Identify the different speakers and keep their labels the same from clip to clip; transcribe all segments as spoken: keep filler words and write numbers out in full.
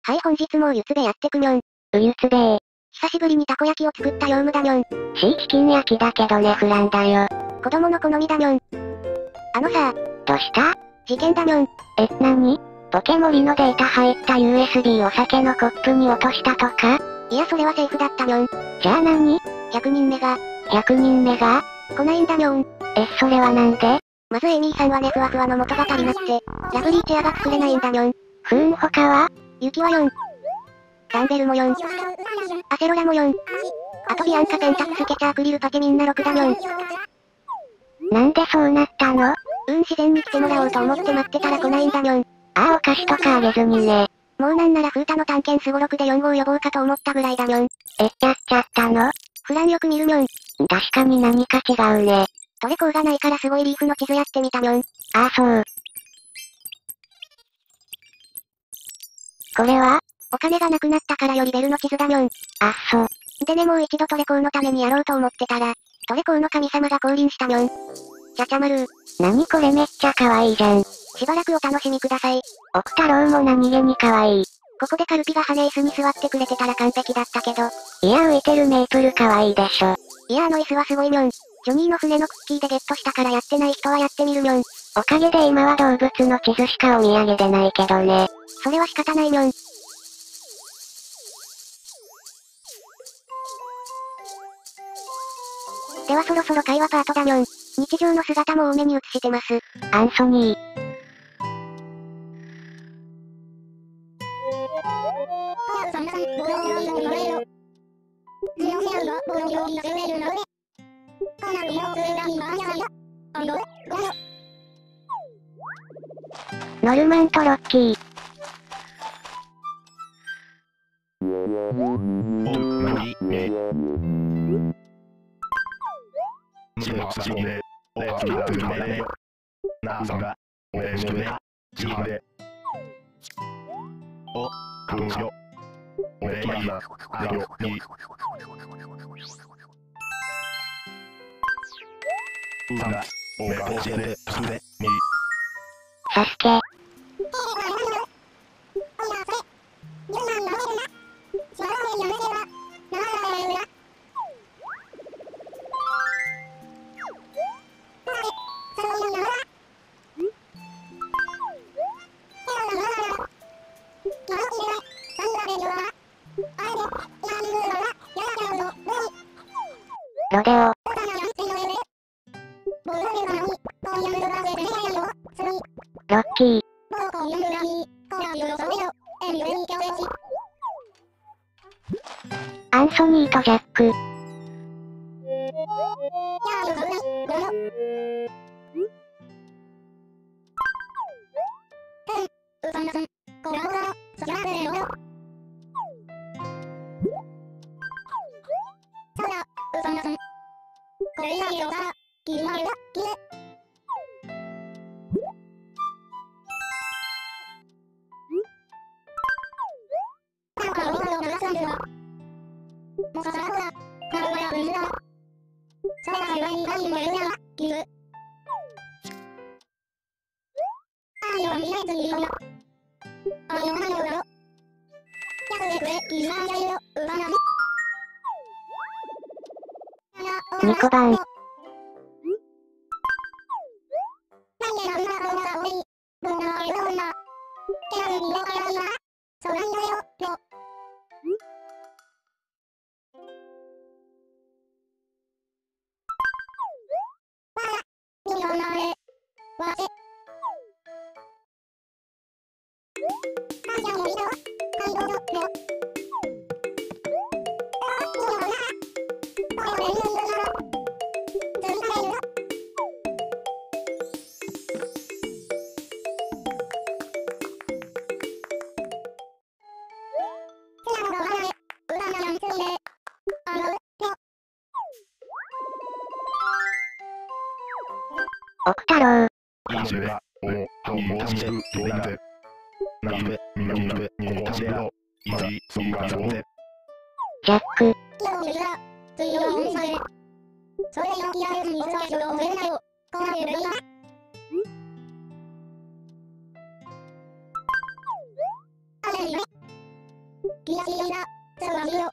Speaker 1: はい、本日もうゆつべやってくにょん。
Speaker 2: うゆつべー。
Speaker 1: 久しぶりにたこ焼きを作った業務だにょん。
Speaker 2: シーチキン焼きだけどねフランだよ。
Speaker 1: 子供の好みだにょん。あのさ
Speaker 2: どうした
Speaker 1: 事件だにょん。
Speaker 2: え、なにポケモリのデータ入った ユーエスビー を酒のコップに落としたとか
Speaker 1: いやそれはセーフだったにょん。
Speaker 2: じゃあ何 ?
Speaker 1: ひゃく 人目が。
Speaker 2: ひゃくにんめが
Speaker 1: 来ないんだにょん。
Speaker 2: え、それはなんで
Speaker 1: まずエイミーさんはねふわふわの元が足りなくて、ラブリーチェアが作れないんだにょん。
Speaker 2: ふーん他は
Speaker 1: 雪はよん。ダンベルもよん。アセロラもよん。あとビアンカペンタクスケチャアクリルパテみんなろくだにょん。
Speaker 2: なんでそうなったの
Speaker 1: うーん自然に来てもらおうと思って待ってたら来ないんだにょん。
Speaker 2: ああお菓子とかあげずにね。
Speaker 1: もうなんなら風太の探検すごろくでよん号呼ぼうかと思ったぐらいだにょん。
Speaker 2: え、やっちゃったの
Speaker 1: フランよく見るにょん。
Speaker 2: 確かに何か違うね。
Speaker 1: トレコーがないからすごいリーフの地図やってみたにょん。
Speaker 2: ああそう。これは
Speaker 1: お金がなくなったからよりベルの地図だにょん。
Speaker 2: あっそ。
Speaker 1: でねもう一度トレコーのためにやろうと思ってたら、トレコーの神様が降臨したにょん。ちゃちゃまるー。
Speaker 2: なにこれめっちゃ可愛いじゃん。
Speaker 1: しばらくお楽しみください。
Speaker 2: 奥太郎も何気に可愛い。
Speaker 1: ここでカルピが羽椅子に座ってくれてたら完璧だったけど。
Speaker 2: いや浮いてるメープル可愛いでしょ。
Speaker 1: いやあの椅子はすごいにょん。ジョニーの船のクッキーでゲットしたからやってない人はやってみるにょん。
Speaker 2: おかげで今は動物の地図しかお土産でないけどね。
Speaker 1: それは仕方ないにょん。ではそろそろ会話パートだにょん。日常の姿も多めに映してます。
Speaker 2: アンソニー。ノルマンとロッキー。サスケ。ロデオ。ロッキー。アンソニーとジャック。ニコバン。奥太郎。ジャック。
Speaker 1: 気がしいな、そうはしよ。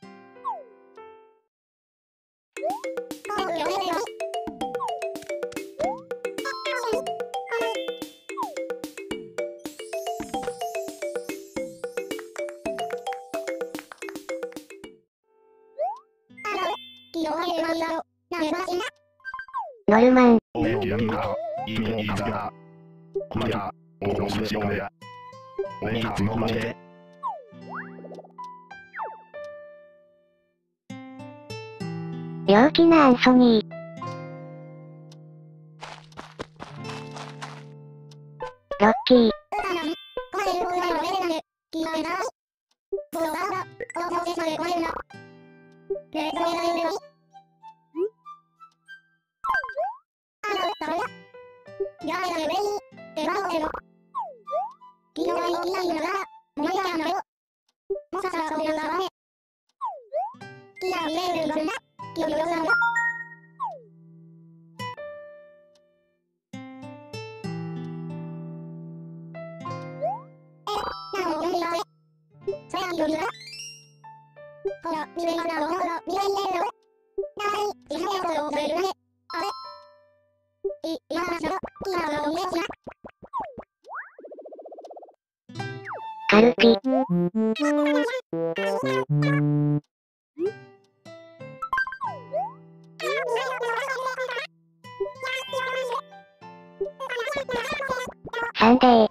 Speaker 1: こうよれよ。
Speaker 2: ノルマン。陽気なアンソニー。ロッキー。カルピ。サンデー。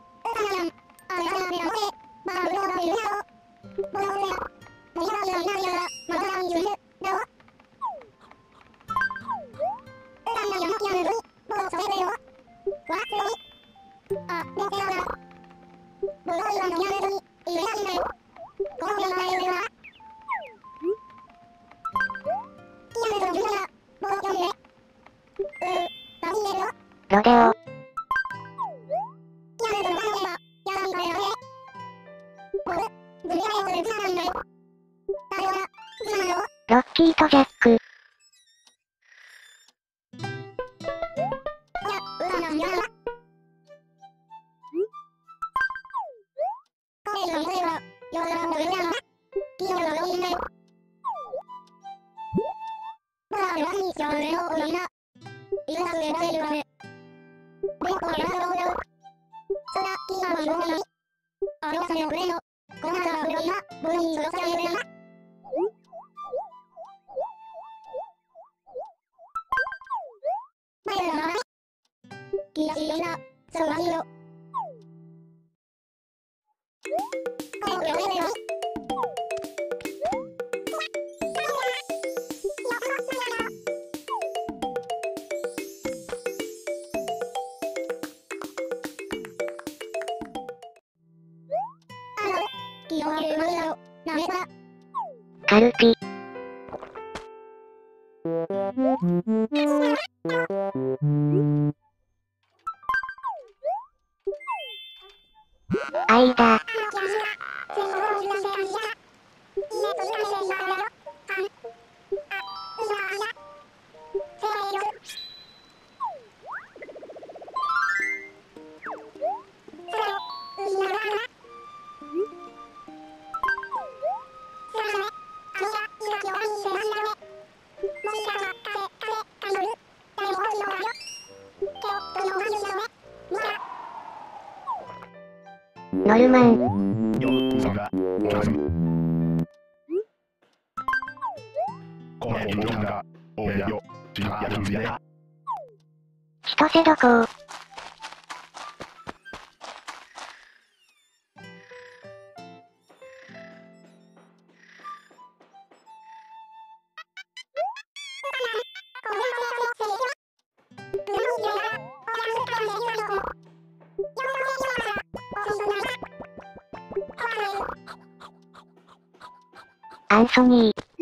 Speaker 2: ロデオ。ロッキーとジャック。カルピ。間。ノルマン。千歳どこ。アンソニー。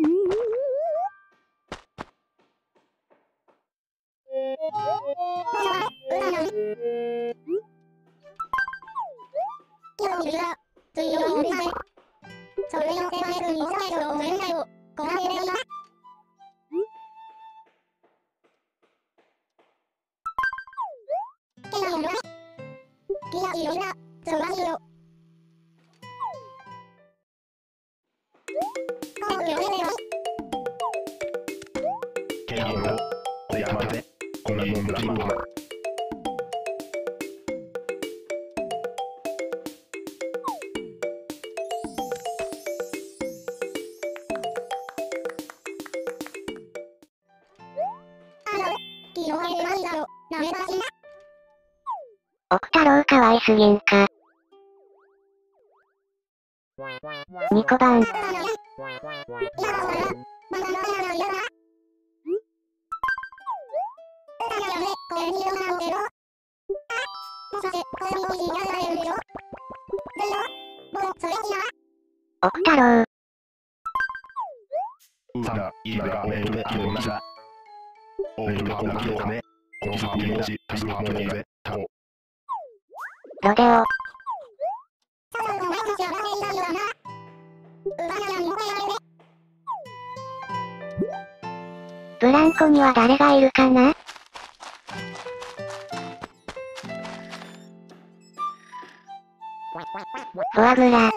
Speaker 3: ケアをおやまでこんなもんだろうな。
Speaker 2: 奥太郎かわいすぎんか。にこばん。奥太郎。
Speaker 3: うさが今がおめであるなら。おめでとうなのかね。この先のし、たすはもにで、たお。
Speaker 2: ロデオ。ブランコには誰がいるかな？フォアグラ。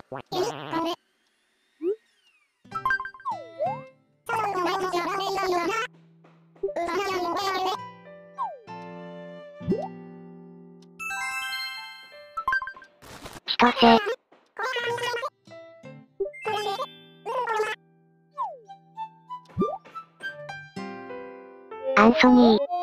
Speaker 2: 千歳。アンソニー。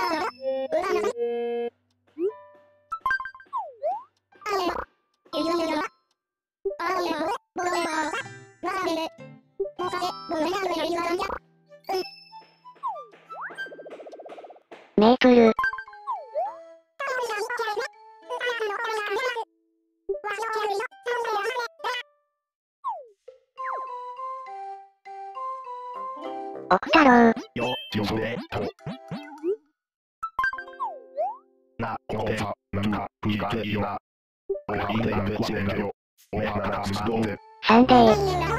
Speaker 2: メープル。奥太郎。
Speaker 3: よ、よそで、と。な、この手は、なんか、いいかいいな。おはぎでなんでこねんだよ。おやならすどんで。
Speaker 2: サンデー。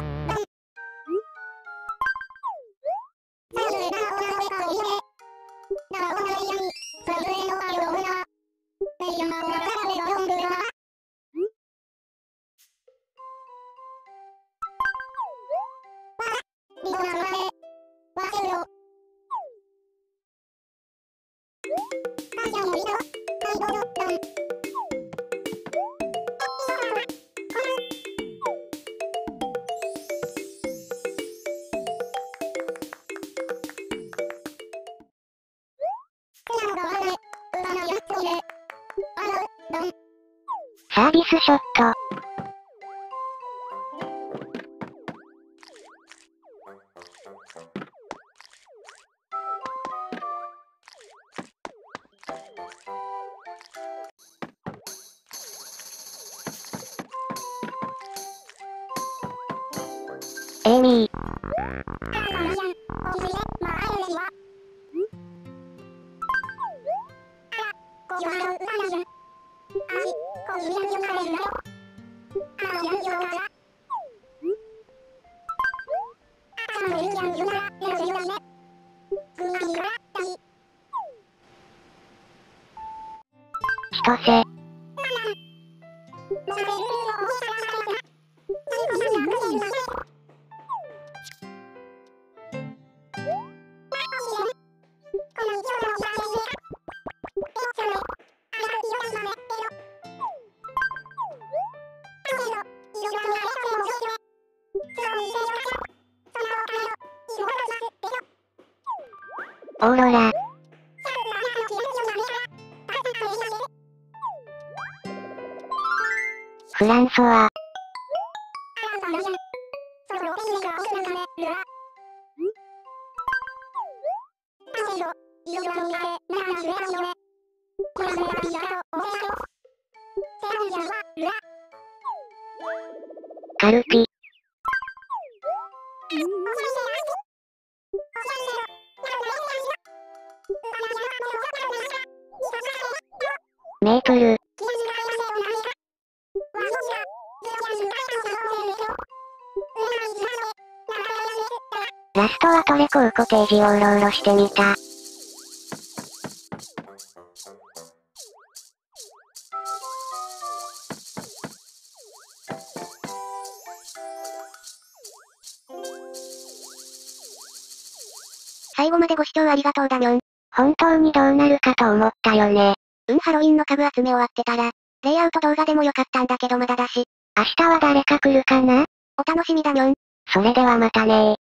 Speaker 2: サービスショット。エイミー。千歳。オーロラ。フランソワ。カルピ。メープル。ラストはトレコウコテージをうろうろしてみた。
Speaker 1: 最後までご視聴ありがとうだみょん。
Speaker 2: 本当にどうなるかと思ったよね。
Speaker 1: うん、ハロウィンの家具集め終わってたら、レイアウト動画でもよかったんだけどまだだし。
Speaker 2: 明日は誰か来るかな？
Speaker 1: お楽しみだみょん。
Speaker 2: それではまたねー。